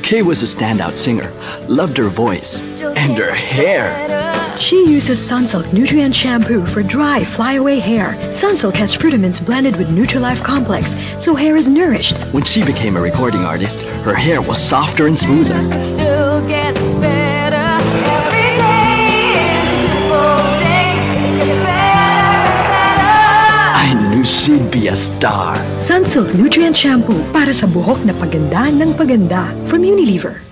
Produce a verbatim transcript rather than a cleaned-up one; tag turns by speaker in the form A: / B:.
A: Kay was a standout singer, loved her voice, and her hair.
B: She uses Sunsilk Nutrient Shampoo for dry, flyaway hair. Sunsilk has fruitamins blended with Nutri-Life Complex, so hair is nourished.
A: When she became a recording artist, her hair was softer and smoother.
C: Still gets better every day. Beautiful day. It gets better and better.
A: I knew she'd be a star.
B: Sunsilk Nutrient Shampoo para sa buhok na paganda ng paganda from Unilever.